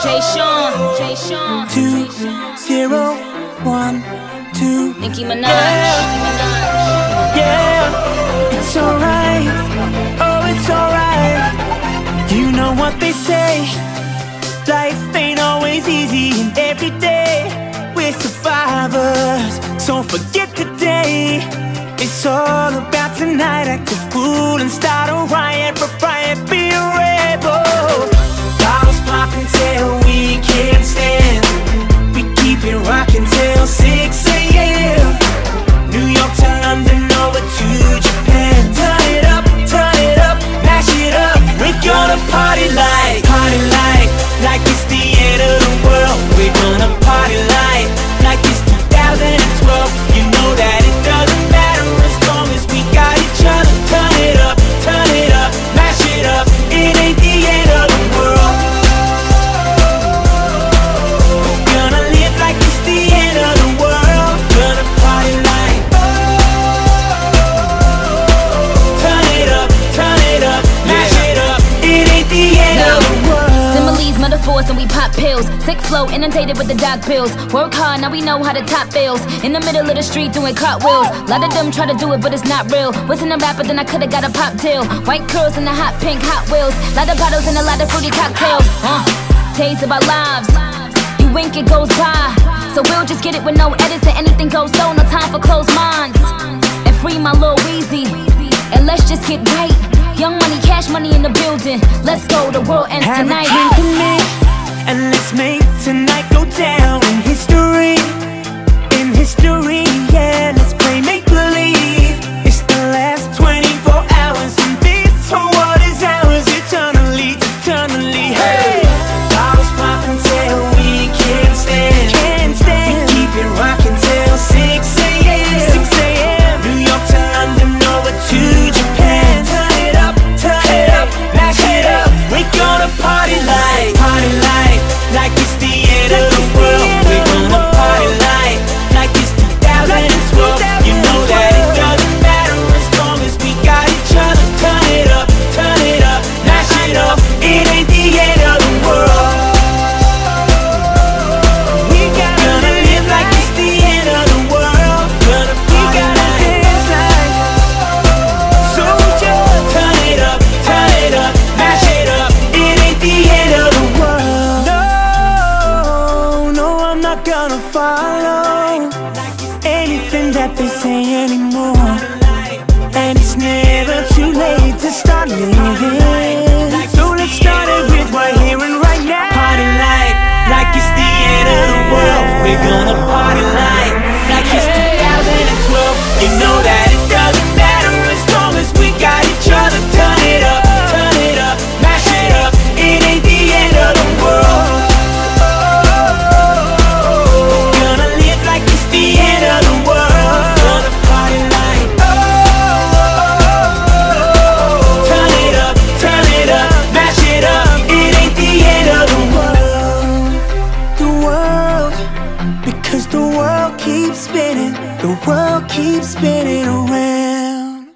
Jay-Sean 2012 Nicki Minaj. Yeah, it's alright, oh it's alright. You know what they say, life ain't always easy, and every day we're survivors. So forget the day, it's all about tonight. Act a fool and start a riot, be a rebel. Bottles popping till we can't stand, we keep it rocking till 6 AM. New York to London, over to Japan. Turn it up, mash it up. We're gonna party like it's the end of the world. We're gonna party like it's 2012. You know that it doesn't matter as long as we got each other. Turn it up, mash it up. It ain't the end of the world. We're gonna live like it's the end of the world. Gonna party like. Turn it up, mash it up. It ain't the end of the world. Similes, metaphors, and we pop pills. Sick flow, inundated with the dog pills. Work hard, now we know how to top bills. In the middle of the street doing cartwheels. Lot of them try to do it, but it's not real. Wasn't a rapper, then I could've got a pop till. White curls and the hot pink Hot Wheels. Lot of bottles and a lot of fruity cocktails. Days of our lives, you wink, it goes by. So we'll just get it with no edits and anything goes so. No time for closed minds. And free my Lil Weezy, and let's just get right. Young money, cash money in the building. Let's go, the world ends tonight. Have a drink with me, and let's make tonight go down in history. In history, yeah, let's play make-believe. It's the last 24 hours, and this whole world is ours eternally. Hey, bottles popping till we can't stand. We keep it rocking till 6 AM. New York to London, over to Japan. Turn it up, mash it up. We're gonna party like it's the end of the world. We're gonna party like it's 2012. You know that it doesn't matter as long as we got each other. Turn it up, mash it up. It ain't the end of the world. We gonna live like it's the end of the world. Gonna party dance like. So just turn it up, mash it up. It ain't the end of the world. No, I'm not gonna follow anything that they say anymore. And it's never too late to start living. So let's start it with right here and right now. Party like it's the end of the world. We're gonna party like it's 2012. You know that it doesn't matter as long as we got each other. Turn it up, mash it up. It ain't the end of the world. We're gonna live like it's the end of the world. Gonna party like. Turn it up, mash it up. It ain't the end of the world. The world, because the world keeps spinning. The world keeps spinning around.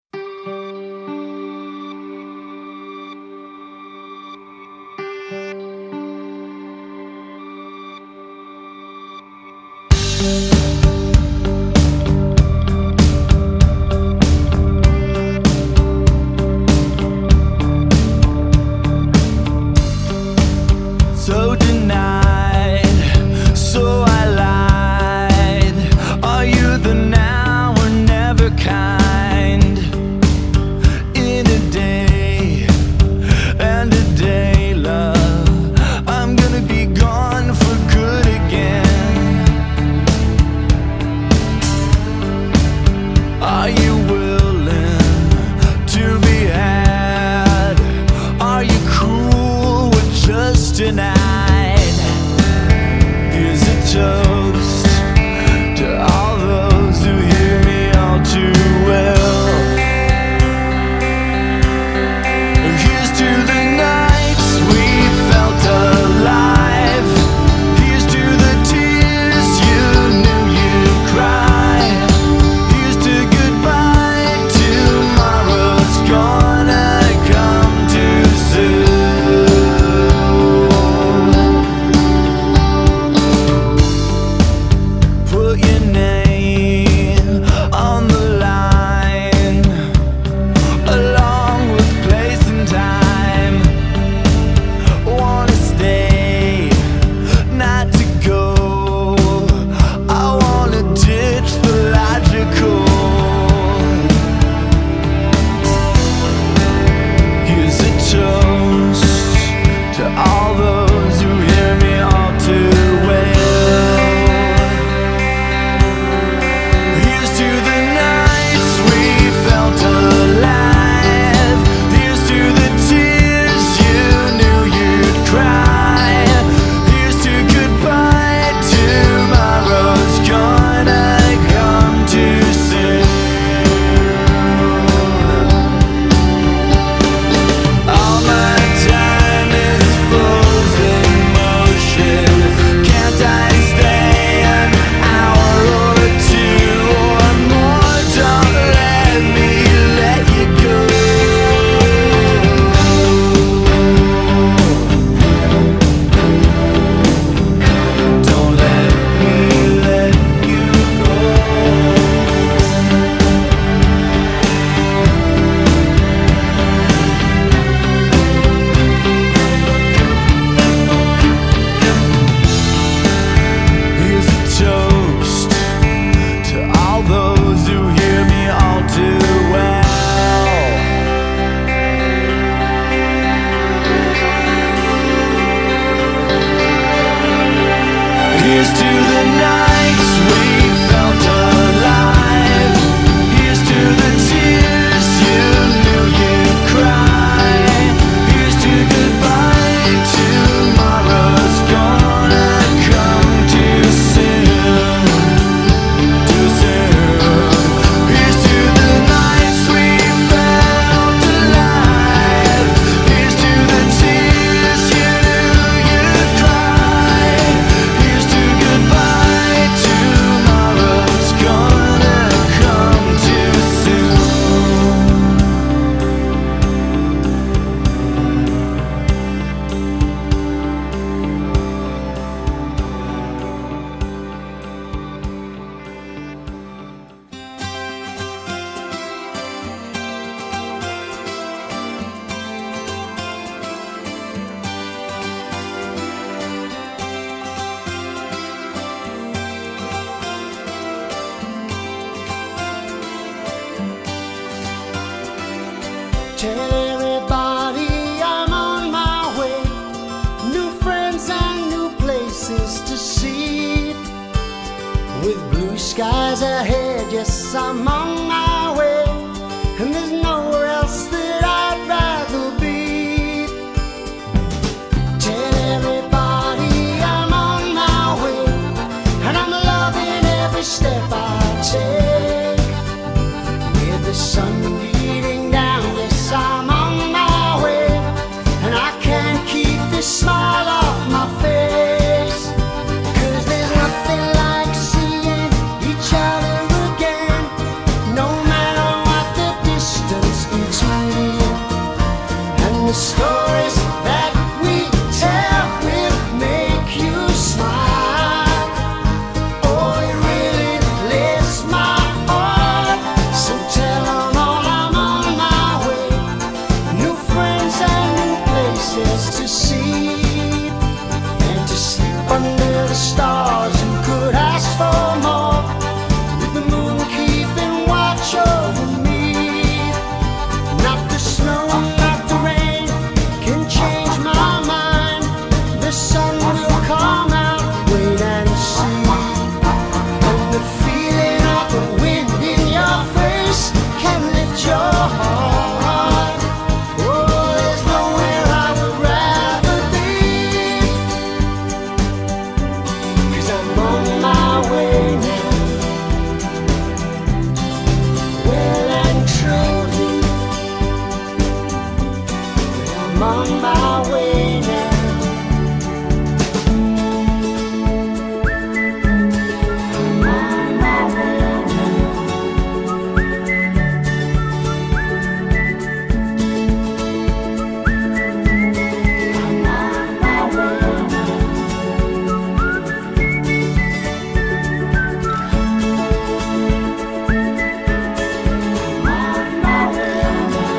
So denied, so I lied. Are you the now or never kind? In a day and a day, love, I'm gonna be gone for good again. Are you willing to be had? Are you cool with just tonight? Here's a toast to all those who hear me all too well. Here's to the nights we felt alive. Here's to the tears you knew you'd cry. Here's to goodbye, tomorrow's gonna come too soon. Here's to the nights we felt alive. Here's to the tears you knew you'd cry. Here's to goodbye, tomorrow's gonna come too soon, too soon. Here's to the nights we felt alive. Here's to the tears you knew you'd cry. Here's to goodbye, tomorrow's gonna come too soon. Tell everybody I'm on my way. New friends and new places to see. With blue skies ahead, yes, I'm on my way. And there's nowhere else that I'd rather be. Tell everybody I'm on my way. And I'm loving every step I take. With the sun beating down, yes, I'm on my way. And I can't keep this smile off my face. 'Cause there's nothing like seeing each other again, no matter what the distance between. And the stories that we tell will make you smile. Oh, it really lifts my heart. So tell 'em all I'm on my way. New friends and new places to see. And to sleep under the stars, who could ask for more? With the moon keeping watch over me. Not the snow, not the rain can change my mind. The sun will come out, wait and see. And the feeling of the wind in your face can lift your heart. Oh, there's nowhere I would rather be. 'Cause I'm on my way now, well and truly. I'm on my way now. I'm on my way now. I'm on my way now. I'm on my way now.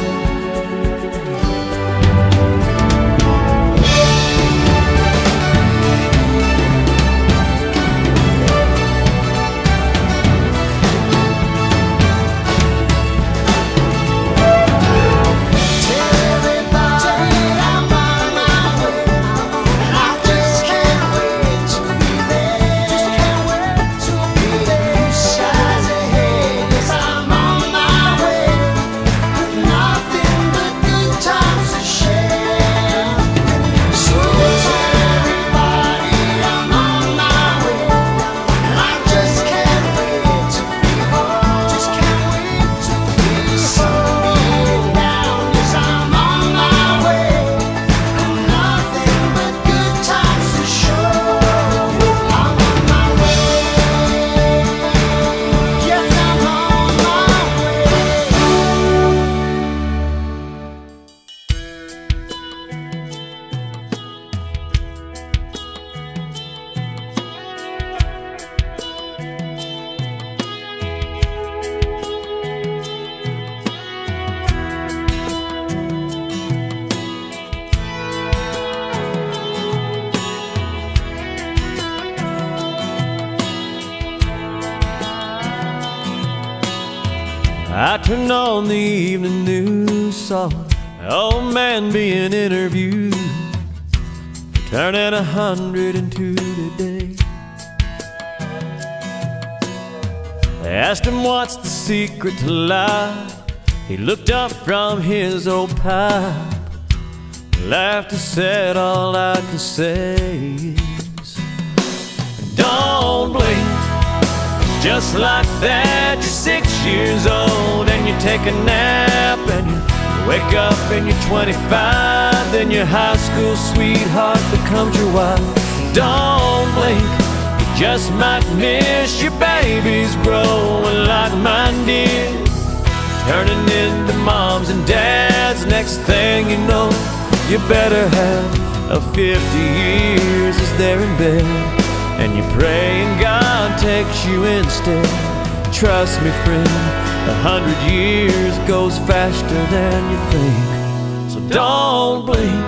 I turned on the evening news, saw an old man being interviewed for turning 102 today. I asked him what's the secret to life. He looked up from his old pipe, laughed and said, all I can say is, don't blink. Just like that, you're 6 years old and you take a nap and you wake up and you're 25. Then your high school sweetheart becomes your wife. Don't blink, you just might miss your babies growing like mine did, turning into moms and dads. Next thing you know, you better have a 50 years as they're in bed, and you pray and God takes you instead. Trust me, friend, 100 years goes faster than you think. So don't blink.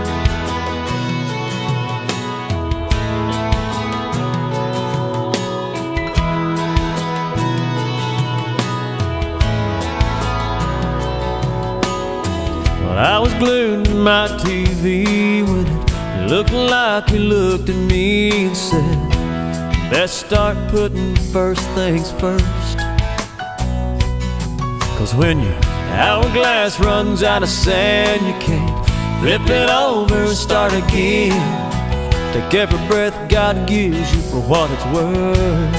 Well, I was glued to my TV when it looked like he looked at me and said, best start putting first things first. 'Cause when your hourglass runs out of sand, you can't flip it over and start again. Take every breath God gives you for what it's worth.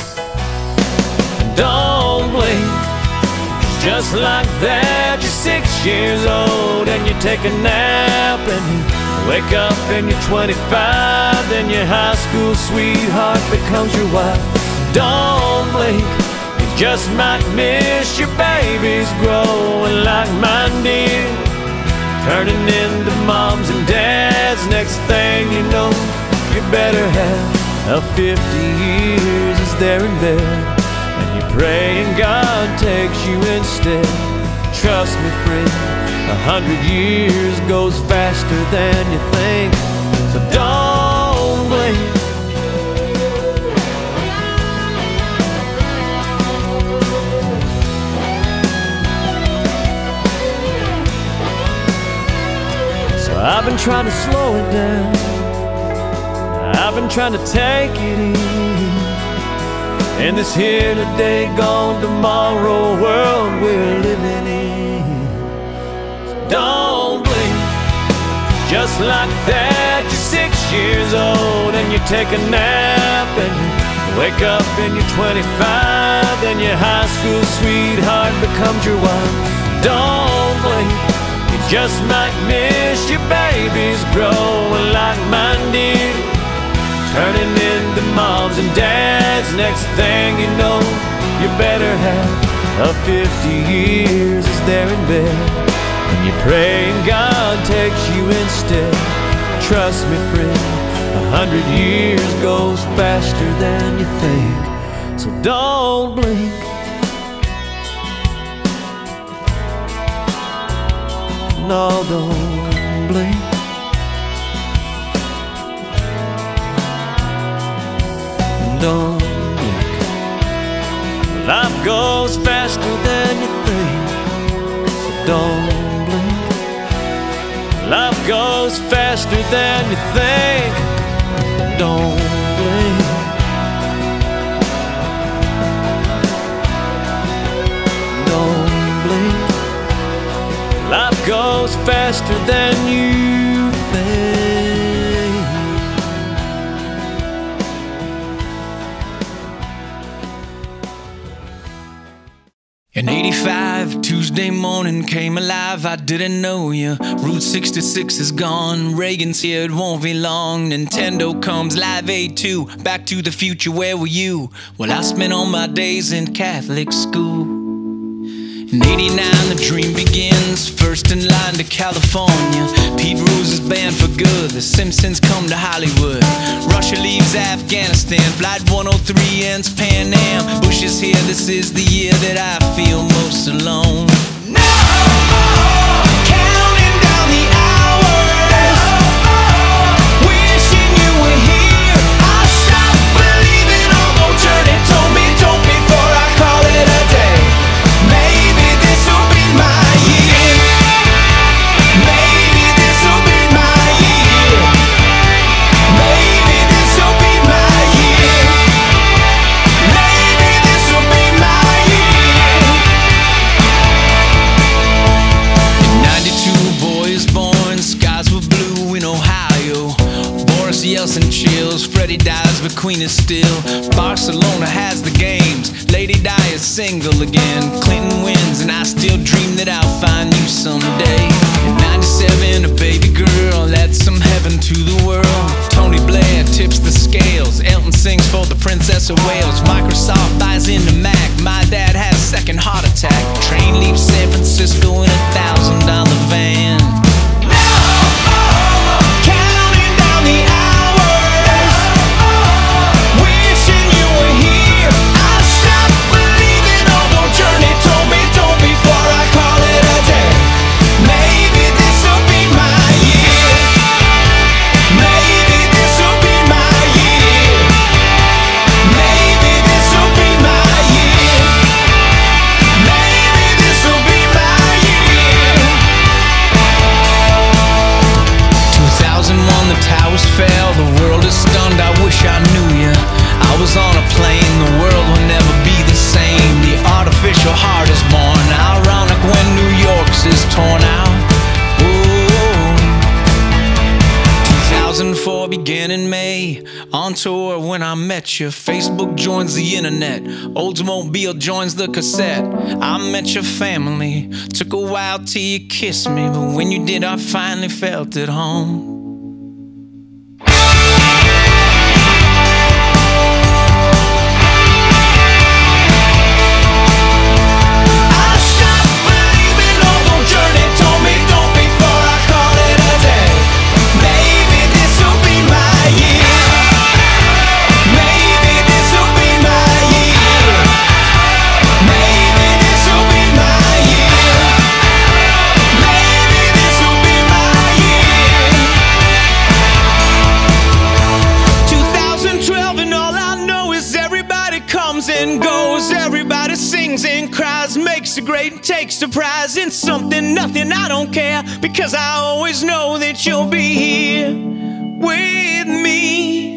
Don't blink. Just like that, you're 6 years old and you take a nap and you wake up and you're 25. Then your high school sweetheart becomes your wife. Don't blink, you just might miss your babies growing like mine did, turning into moms and dads. Next thing you know, you better have a 50 years as they're in bed, and you pray and God takes you instead. Trust me, friend, 100 years goes faster than you think. So don't blink. So I've been trying to slow it down, I've been trying to take it easy in this here today, gone tomorrow world we're living in. So don't blink. Just like that, you're 6 years old and you take a nap and you wake up and you're 25. Then your high school sweetheart becomes your wife. Don't blink, you just might miss your babies growing like mine did, turning into moms and dads. Next thing you know, you better have a 50 years as they're in bed, and you pray and God takes you instead. Trust me, friend, 100 years goes faster than you think. So don't blink. No, don't blink. Don't blink. Life goes faster than you think. So don't blink. Life goes faster than you think. Don't blink. Don't blink. Life goes faster than you think. In '85, Tuesday morning came alive, I didn't know you. Route 66 is gone, Reagan's here, it won't be long. Nintendo comes, Live Aid 2, Back to the Future, where were you? Well, I spent all my days in Catholic school. In '89, the dream begins, first in line to California. Pete Rose's band for good, the Simpsons come to Hollywood. Russia leaves Afghanistan, Flight 103 ends Pan Am. Bush is here, this is the year that I feel most alone. No more counting down the hours, wishing you were here. I stopped believing, although Journey told me don't before I call it a day. Maybe this'll be my year. Maybe this'll be my year. Maybe this'll be my year. Maybe this'll be my Yeltsin chills, Freddie dies but Queen is still. Barcelona has the games, Lady Di is single again. Clinton wins and I still dream that I'll find you someday. In 97 a baby girl adds some heaven to the world. Tony Blair tips the scales, Elton sings for the Princess of Wales. Microsoft buys into Mac, my dad has second heart attack. Train leaves San Francisco in $1,000 van. Fell, the world is stunned, I wish I knew ya. I was on a plane, the world will never be the same. The artificial heart is born, ironic when New York's is torn out. Ooh. 2004 began in May, on tour when I met you. Facebook joins the internet, Oldsmobile joins the cassette. I met your family, took a while till you kissed me, but when you did I finally felt at home. And goes, everybody sings and cries, makes a great and takes surprise in something, nothing, I don't care, because I always know that you'll be here with me.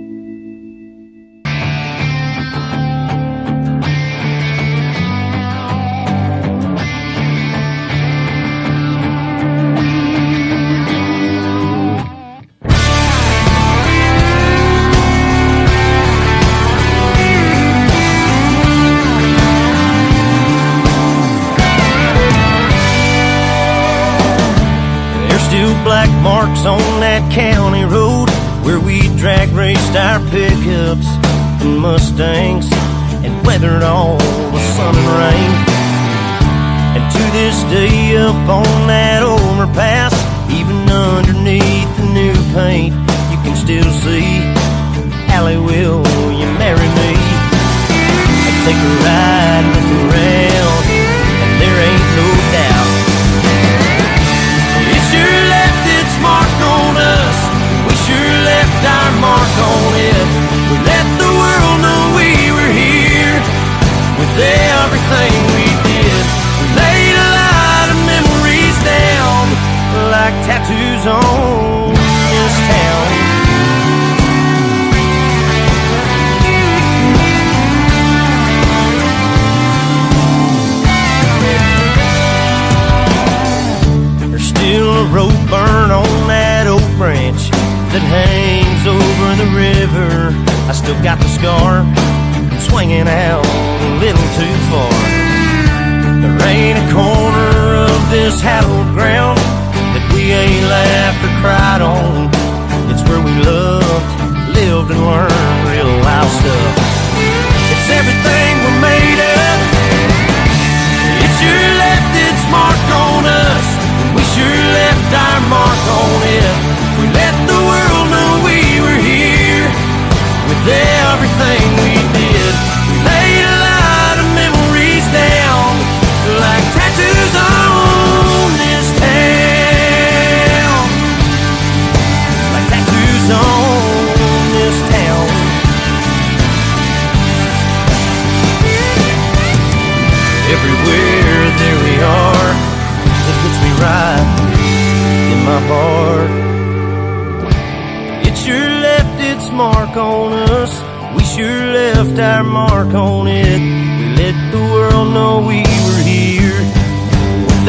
Black marks on that county road where we drag raced our pickups and Mustangs and weathered all the sun and rain. And to this day up on that overpass, even underneath the new paint, you can still see Allie, will you marry me? I take a ride and look around, and there ain't no doubt it's your left its mark on us. We sure left our mark on it. We let the world know we were here with everything we did. We laid a lot of memories down like tattoos on this town. Still a rope burn on that oak branch that hangs over the river. I still got the scar swinging out a little too far. There ain't a corner of this hallowed ground that we ain't laughed or cried on. It's where we loved, lived and learned real wild stuff. It's everything we're made of. It's your left its mark on us. We sure left our mark on it. We let the world know we were here with everything we did. We laid a lot of memories down like tattoos on this town. Like tattoos on this town. Everywhere there we are, it hits me right in my heart. It sure left its mark on us. We sure left our mark on it. We let the world know we were here with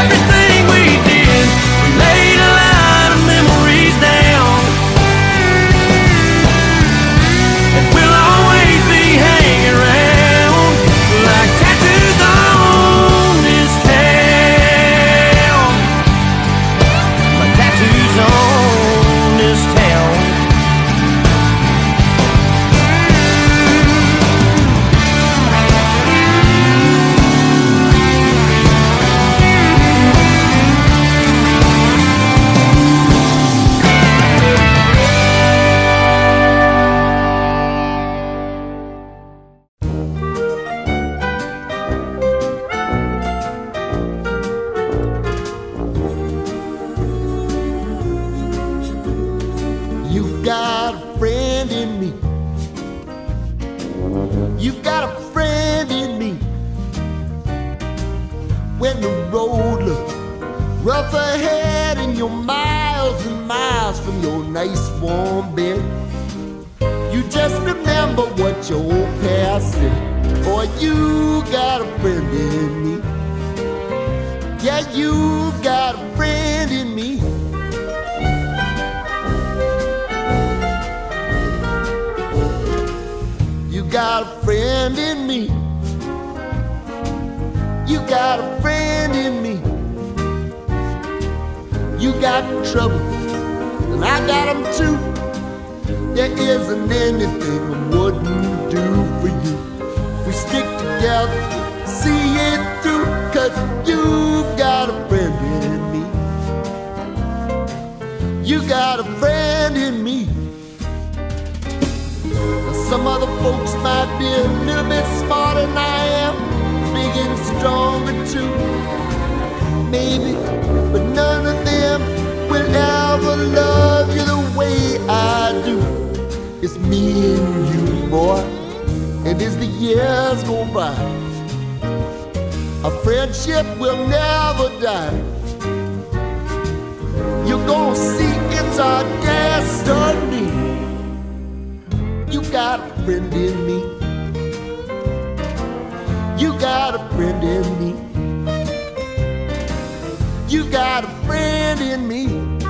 everything we did. We laid a lot of memories down got a friend in me. You've got a friend in me. When the road looks rough ahead and you're miles and miles from your nice warm bed, you just remember what your old past said. Boy, you got a friend in me. Yeah, you got a friend in me. You got a friend in me. You got a friend in me. You got trouble, and I got them too. There isn't anything I wouldn't do for you. If we stick together, see it through, 'cause you got a friend in me. You got a friend in me. Now some other folks might be a little bit smarter than I am, big and stronger too, maybe, but none of them will ever love you the way I do. It's me and you, boy, and as the years go by, our friendship will never die. You're gonna see it's our destiny. You got a friend in me. You got a friend in me. You got a friend in me.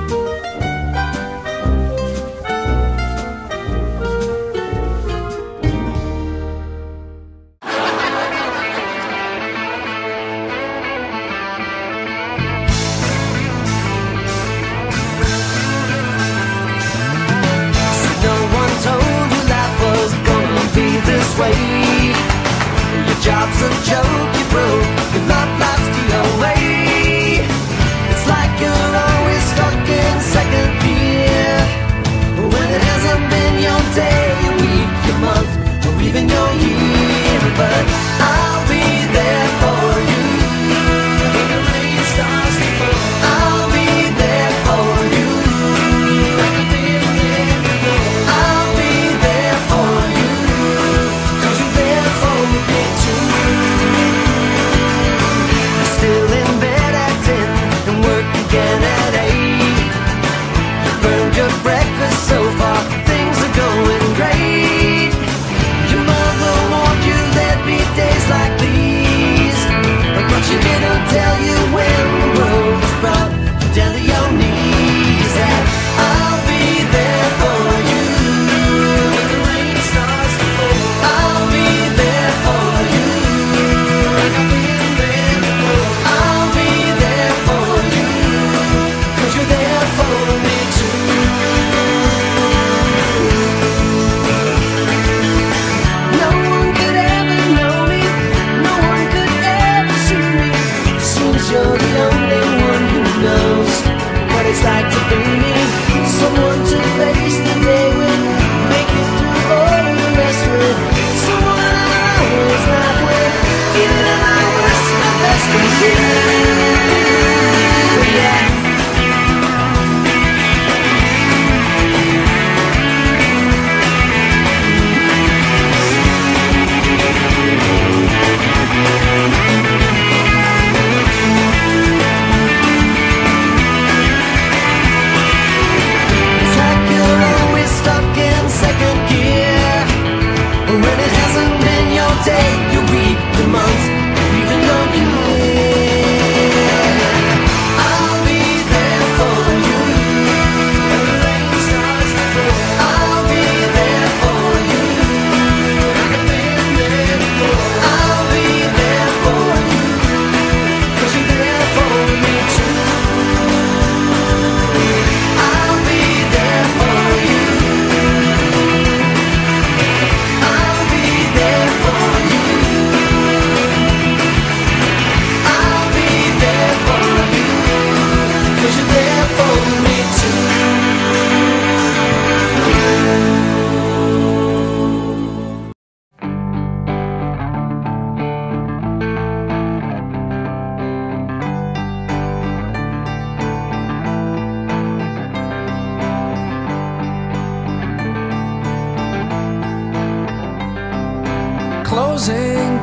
Your job's a joke, you broke, your love life's the away. It's like you're always stuck in second gear, when it hasn't been your day, your week, your month, or even your year. But I'll be there for you when the rain starts to fall. I'll be there for you. I'll be there for you. Still in bed at 10 and work again at 8. You burned your breakfast so far, things are going great. Your mother warned you there'd be days like these, but she didn't tell you when the world was brought down to your knees. That I'll be there for you when the rain starts to fall. I'll be there for you. I'll be there for you, 'cause you're there for me too.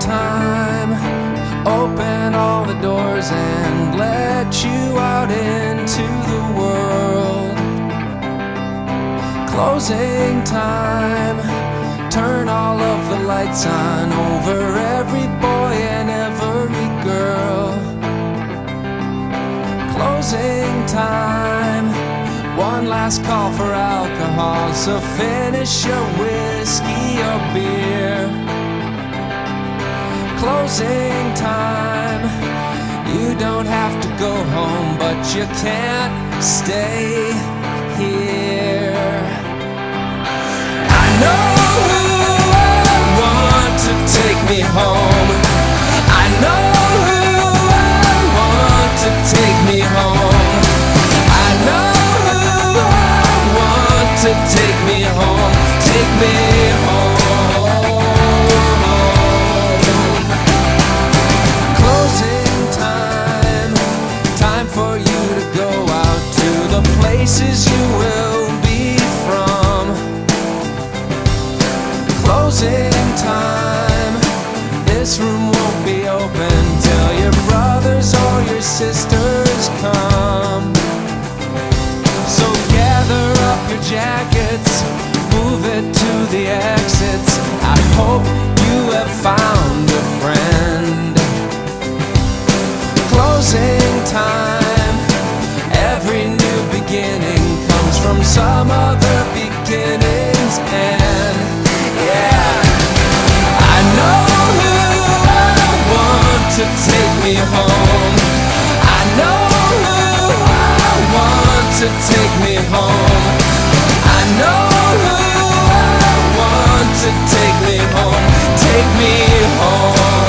time, open all the doors and let you out into the world. Closing time, turn all of the lights on over every boy and every girl. Closing time, one last call for alcohol, so finish your whiskey or beer. Closing time, you don't have to go home, but you can't stay here. I know who I want to take me home. I know who I want to take me home. I know who I want to take me home. Take me home. Closing time, time for you to go out to the places you will be from. Closing time, this room won't be open till your brothers or your sisters come. So gather up your jackets, move it to the exits. I hope you have found a friend. Closing time, every new beginning comes from some other beginning's end. Yeah, I know who I want to take me home. I know who I want to take me home. I know who I want to take me home. Take me home.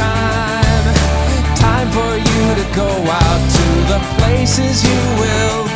Go out to the places you will